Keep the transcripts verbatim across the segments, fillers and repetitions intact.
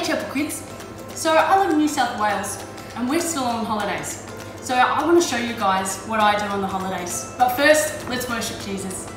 Chapel Kids. So I live in New South Wales and we're still on holidays. So I want to show you guys what I do on the holidays. But first, let's worship Jesus.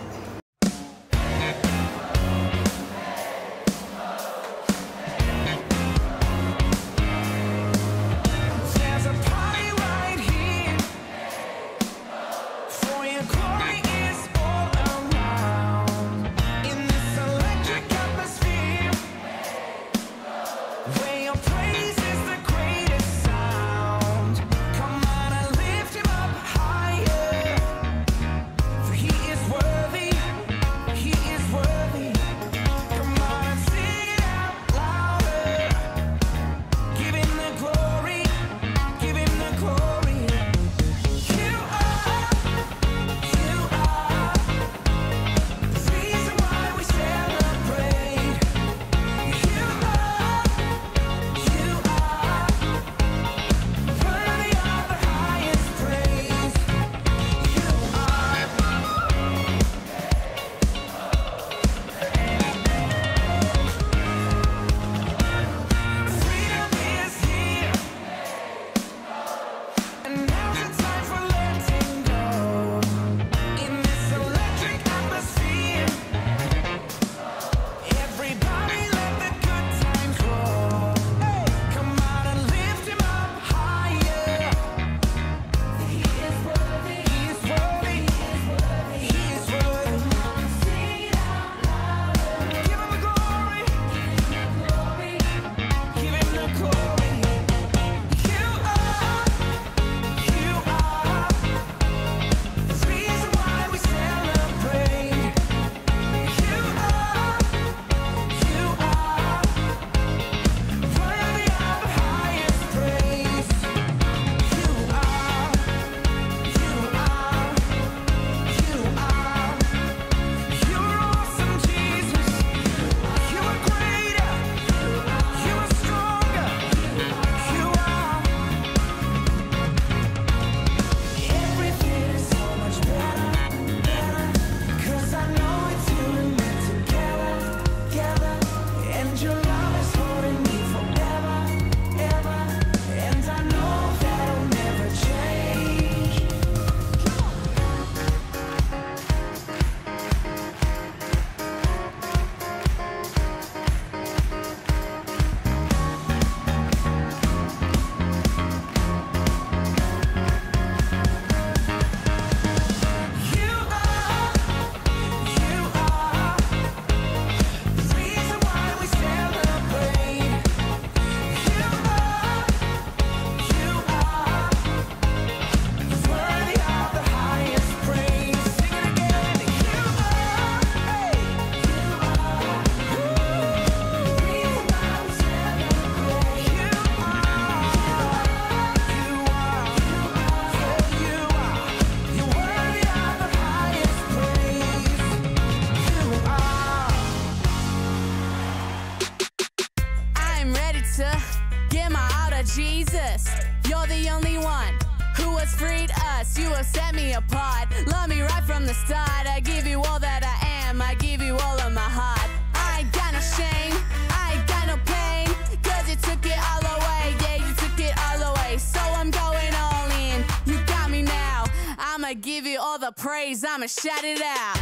Jesus, you're the only one who has freed us. You have set me apart. Love me right from the start. I give you all that I am. I give you all of my heart. I ain't got no shame. I ain't got no pain. Cause you took it all away. Yeah, you took it all away. So I'm going all in. You got me now. I'ma give you all the praise. I'ma shout it out.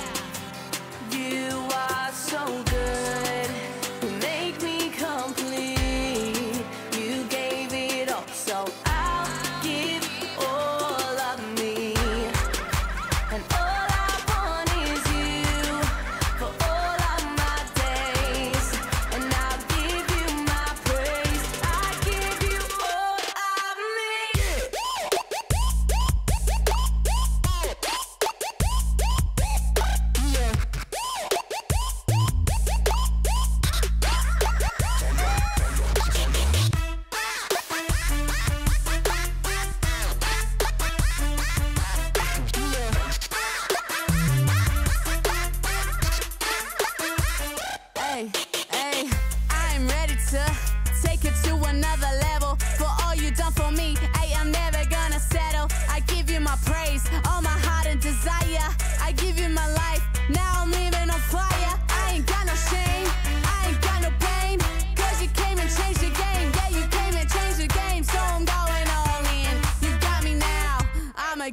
You are so good. You make me complete. You gave it all, so I'll give all of me. And all I want is you for all of my days. And I'll give you my praise. I give you all of me.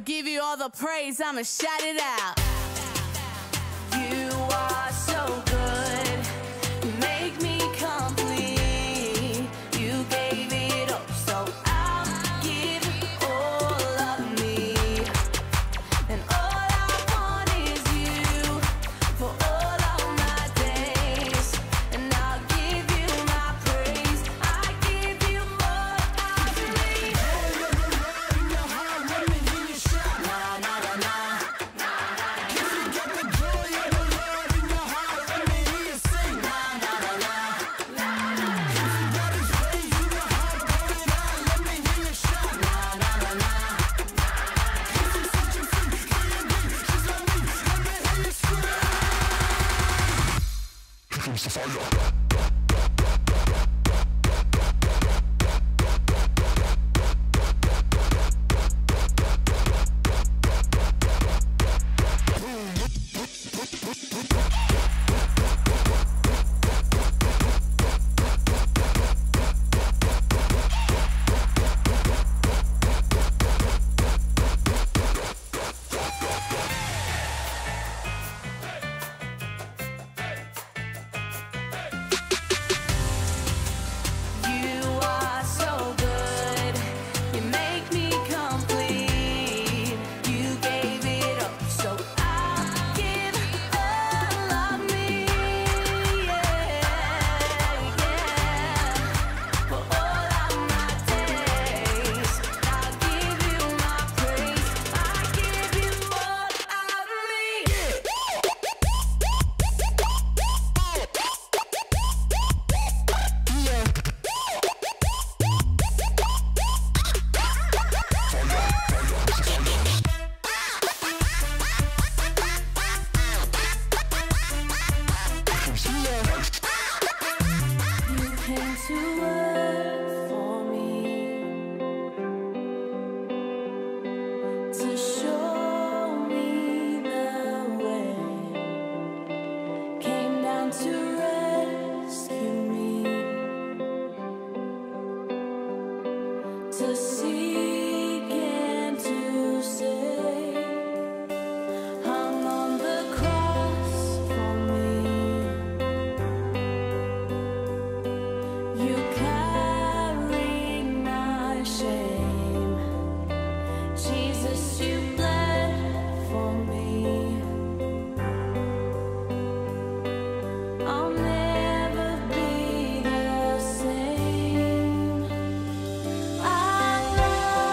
give you all the praise, I'ma shout it out. You are so good, you make me complete. You gave it up, so I'll give all of me. And all I want is you for all of my days. And I'll give you my praise, I give you all I believe. Nah, nah, nah, nah. If you got the joy of the Lord in your heart, let me hear you sing. Nah, nah, nah, nah. If you got His praise in your heart, pour it out, let me hear you shout. Nah, nah, nah, nah. If you set you free, free indeed, just like me, let me hear you scream. Here comes the fire. You are so good, you make me complete. You gave it up, so I'll give all of me. Yeah, yeah. For all of my days, I'll give you my praise. I give you all of me. You came to earth for me, to show me the way. Came down to rescue me, to seek and to save. Hung on the cross for me. You carried my shame. Jesus, you bled for me. I'll never be the same. I love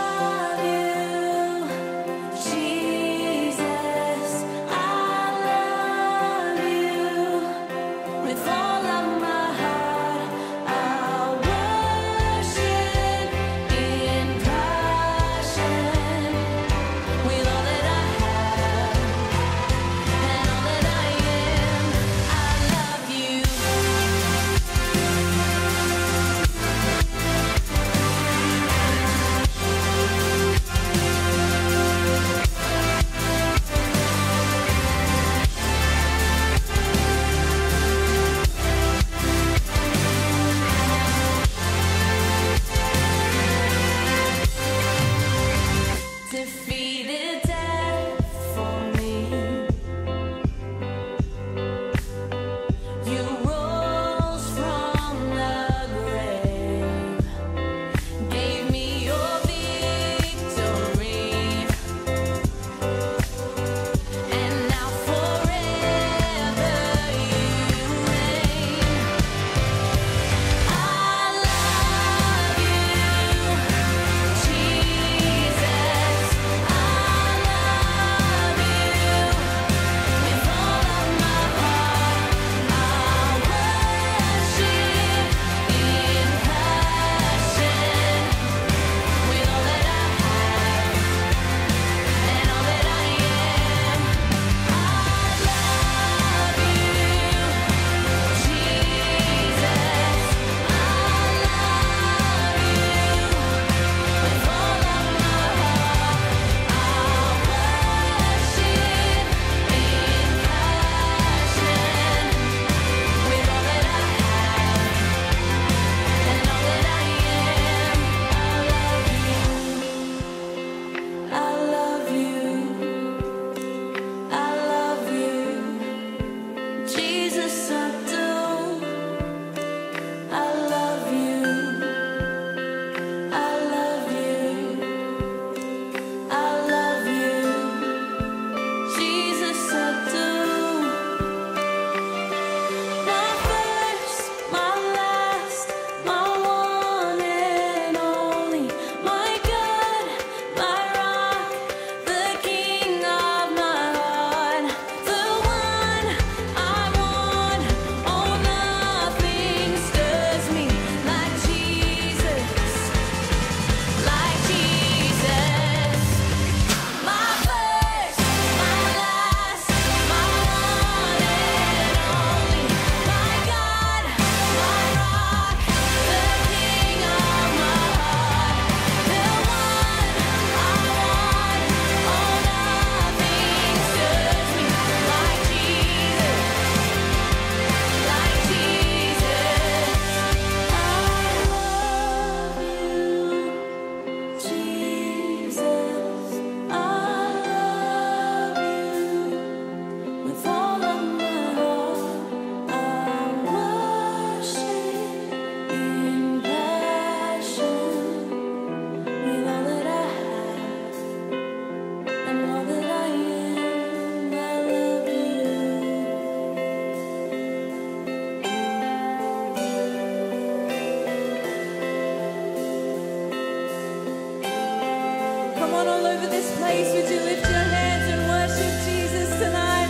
on all over this place, would you lift your hands and worship Jesus tonight?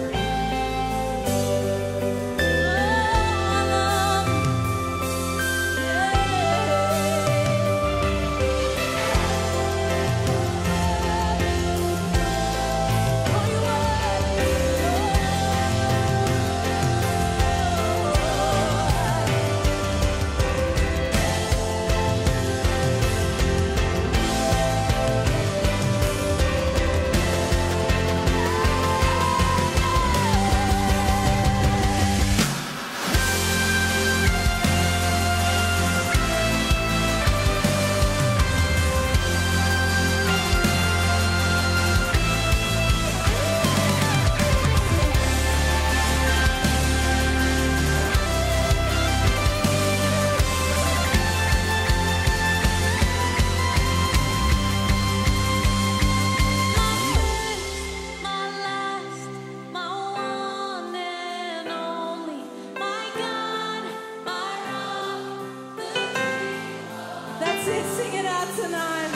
Sing it out tonight.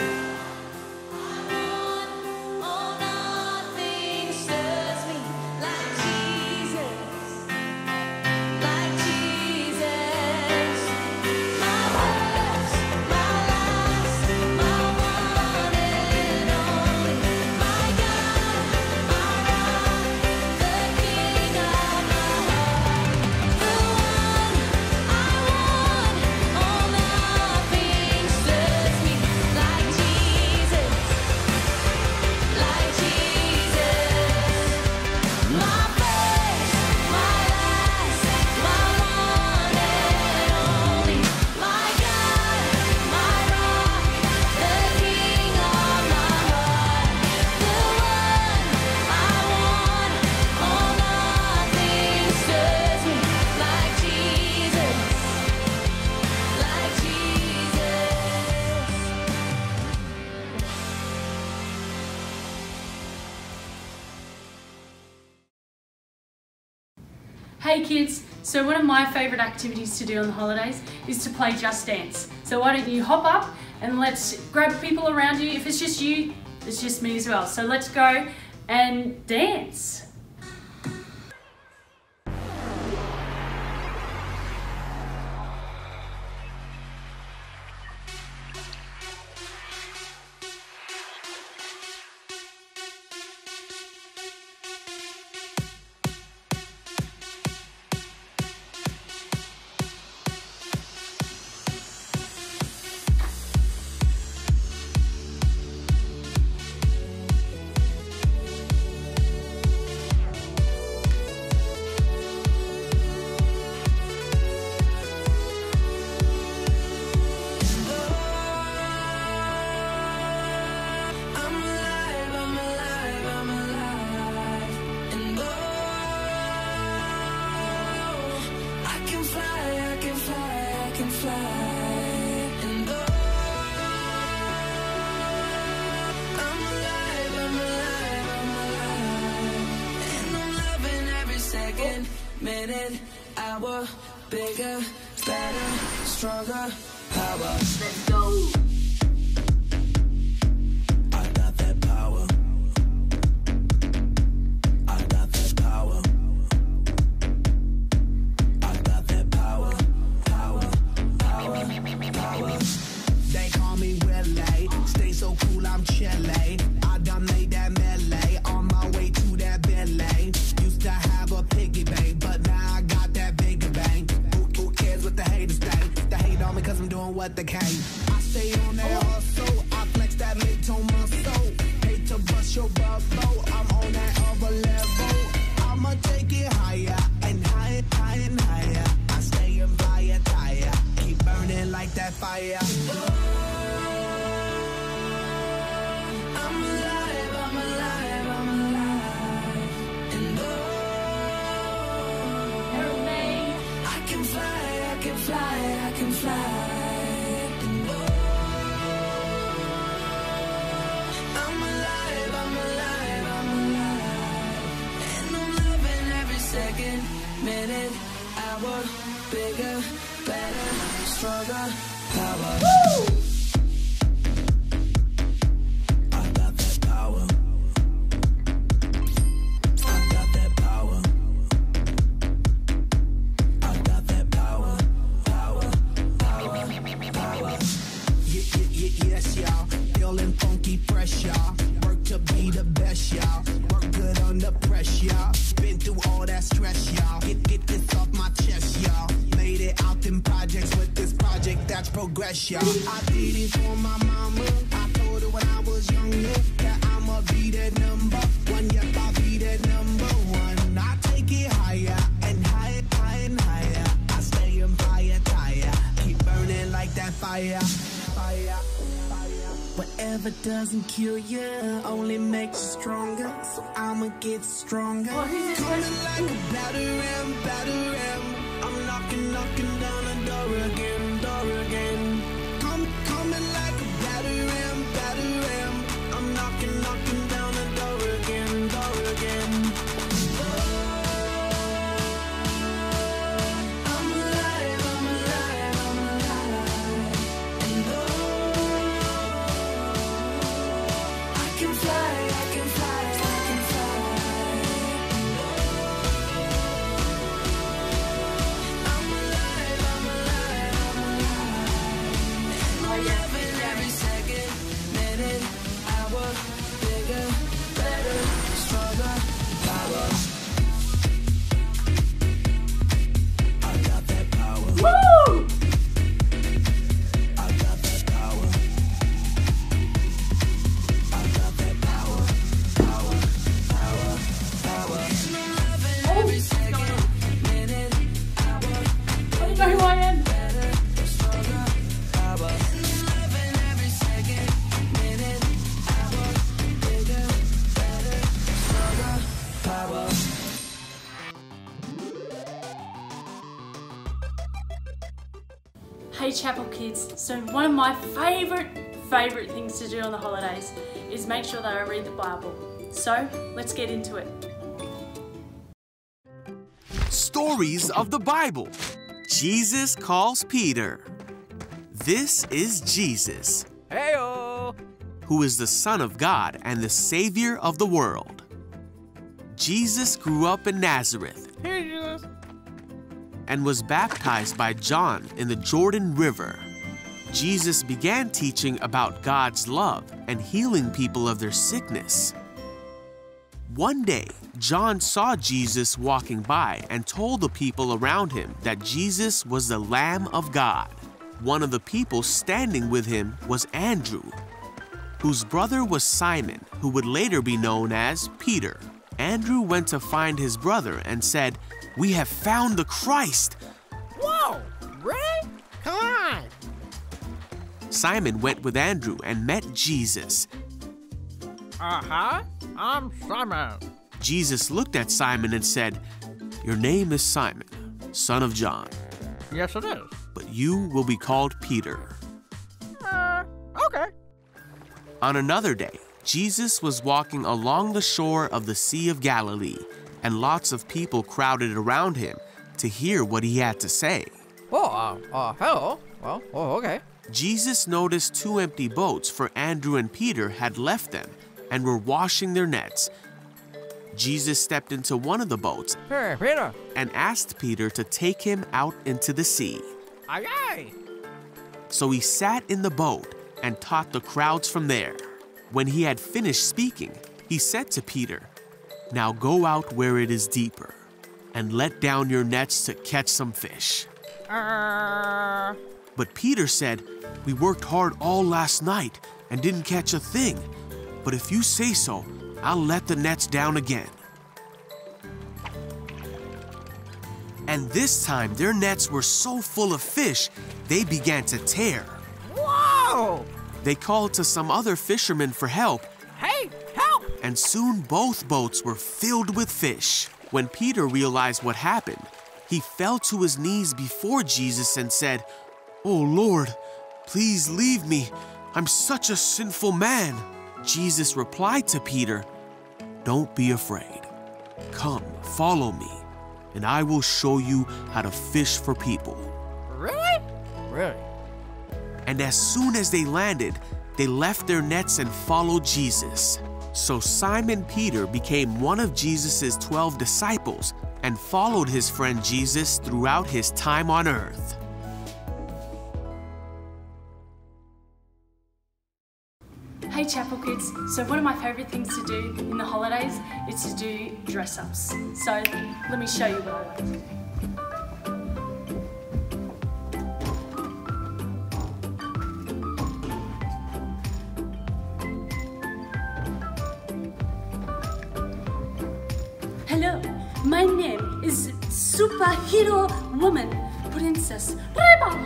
Oh, nothing stirs me like Jesus, like Jesus. My first, my last, my one and only, my God, my rock, the King of my heart, the one I want. Oh, nothing stirs me like Jesus, like Jesus. My first, my last, my one and only, my God, my rock, the King of my heart, the one I want. Oh, nothing stirs me like Jesus, like Jesus. Hey kids, so one of my favourite activities to do on the holidays is to play Just Dance. So why don't you hop up and let's grab people around you. If it's just you, it's just me as well. So let's go and dance. Minute, hour, bigger, better, stronger, power. Let's go. I got that power. I got that power. I got that power. Power, power, power. They call me Willie. Stay so cool, I'm chilly. I done made that melee on my way to that Billy. Used to have a piggy bank, but now I got that bigger bang. Who, who cares what the haters think? They hate on me cause I'm doing what they can. I stay on that hustle, I flex that mid-tone muscle. Hate to bust your bubble, I'm on that other level. I'ma take it higher and higher, higher and higher. I stay in fire, tire, keep burning like that fire. I'm alive, I'm alive, I'm alive. And oh, I can fly, I can fly, I can fly. And oh, I'm alive, I'm alive, I'm alive. And I'm loving every second, minute, hour, bigger, better, stronger, power. Woo! I building projects with this project that's progression. I did it for my mama. I told her when I was younger that I'ma be that number one. Yep, I'll be that number one. I take it higher and higher, higher and higher. I stay on fire, tire. Keep burning like that fire. Fire, fire. Whatever doesn't kill you only makes you stronger. So I'ma get stronger. Oh, who's this Coming person? like a battle ram, battle ram. I'm knocking, knocking down the door again, door again. Come, coming like a battle ram, battle ram. I'm knocking, knocking down the door again, door again. I'm alive, I'm alive, I'm alive. And oh, I can fly, I can fly, I can fly. I'm alive, I'm alive, I'm alive. And I'm loving every second, minute, hour, bigger, better, stronger, power. I got that power. Woo! I got that power. I got that power. Power, power, power. Oh, Every second, minute, hour, I don't know who I am. better, stronger, power. Loving every second, minute, hour, bigger, better, stronger, power. Hey Chapel kids, so one of my favourite, favourite things to do on the holidays is make sure that I read the Bible. So, let's get into it. Stories of the Bible. Jesus calls Peter. This is Jesus, Heyo! who is the Son of God and the Savior of the world. Jesus grew up in Nazareth Here, Jesus. and was baptized by John in the Jordan River. Jesus began teaching about God's love and healing people of their sickness. One day, John saw Jesus walking by and told the people around him that Jesus was the Lamb of God. One of the people standing with him was Andrew, whose brother was Simon, who would later be known as Peter. Andrew went to find his brother and said, "We have found the Christ." Whoa! Really? Come on! Simon went with Andrew and met Jesus. Uh-huh. I'm Simon. Jesus looked at Simon and said, "Your name is Simon, son of John, Yes, it is. but you will be called Peter." Uh, okay. On another day, Jesus was walking along the shore of the Sea of Galilee, and lots of people crowded around him to hear what he had to say. Oh, uh, uh, hello. Well, oh, okay. Jesus noticed two empty boats, for Andrew and Peter had left them and were washing their nets. Jesus stepped into one of the boats Hey, Peter. and asked Peter to take him out into the sea. Aye, aye. So he sat in the boat and taught the crowds from there. When he had finished speaking, he said to Peter, "Now go out where it is deeper and let down your nets to catch some fish." Uh, But Peter said, "We worked hard all last night and didn't catch a thing. But if you say so, I'll let the nets down again." And this time their nets were so full of fish, they began to tear. whoa! They called to some other fishermen for help, Hey, help! and soon both boats were filled with fish. When Peter realized what happened, he fell to his knees before Jesus and said, "Oh Lord, please leave me. I'm such a sinful man." Jesus replied to Peter, "Don't be afraid. Come, follow me, and I will show you how to fish for people." Really? Really? And as soon as they landed, they left their nets and followed Jesus. So Simon Peter became one of Jesus' twelve disciples and followed his friend Jesus throughout his time on earth. Hey Chapel kids, so one of my favourite things to do in the holidays is to do dress-ups. So let me show you what I like to do. My name is Superhero Woman, Princess Reba.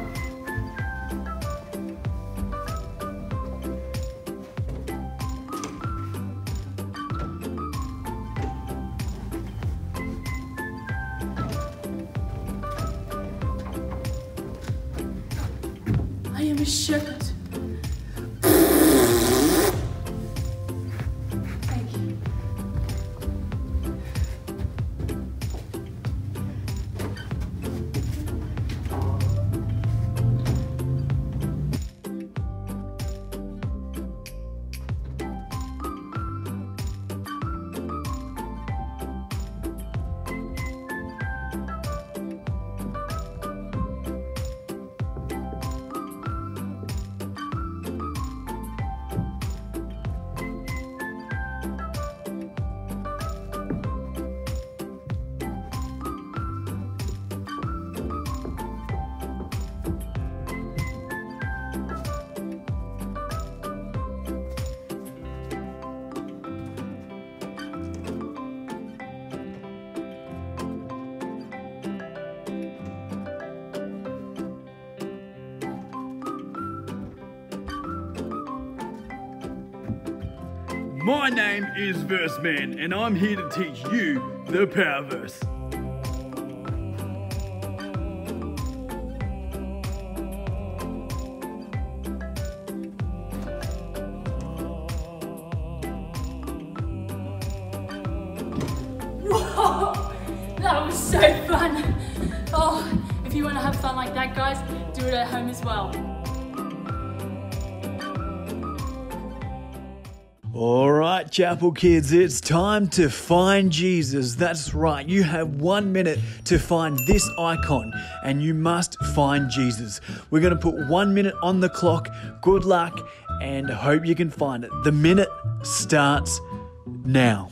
I am a shepherd. Thank you. My name is Verse Man, and I'm here to teach you the Power Verse. Whoa, that was so fun. Oh, if you want to have fun like that, guys, do it at home as well. All right, Chapel kids, it's time to find Jesus. That's right, you have one minute to find this icon and you must find Jesus. We're going to put one minute on the clock. Good luck and hope you can find it. The minute starts now.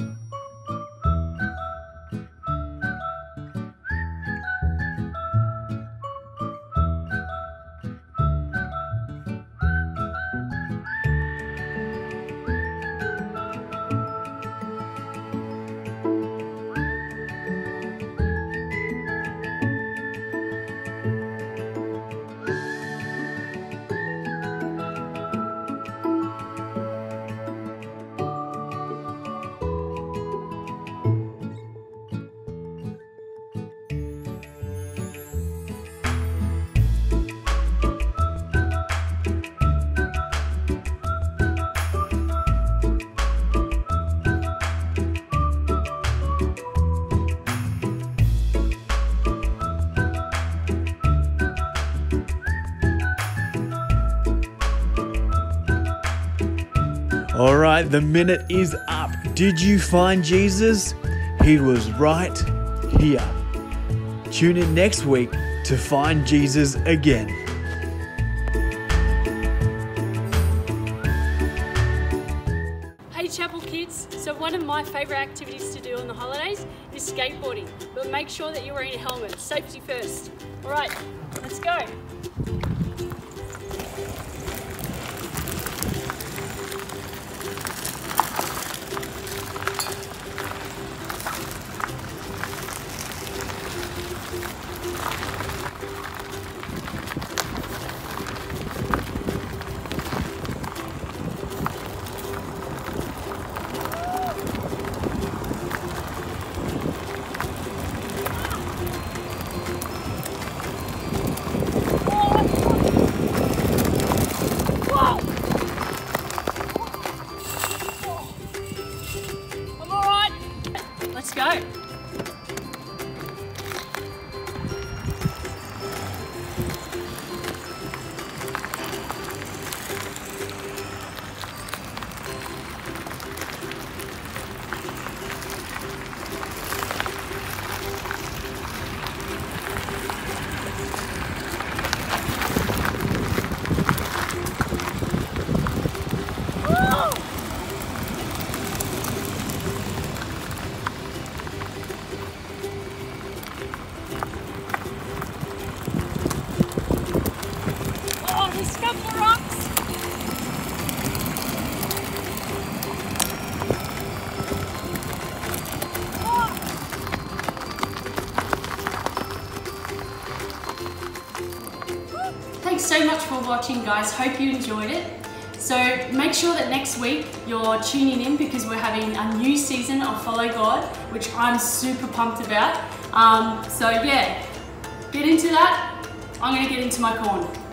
All right, the minute is up. Did you find Jesus? He was right here. Tune in next week to find Jesus again. Hey Chapel kids, so one of my favourite activities to do on the holidays is skateboarding, but make sure that you're wearing a helmet. Safety first. Alright, let's go. Let's go. Thanks so much for watching, guys. Hope you enjoyed it. So make sure that next week you're tuning in because we're having a new season of Follow God, which I'm super pumped about. Um, so yeah, get into that. I'm gonna get into my corn.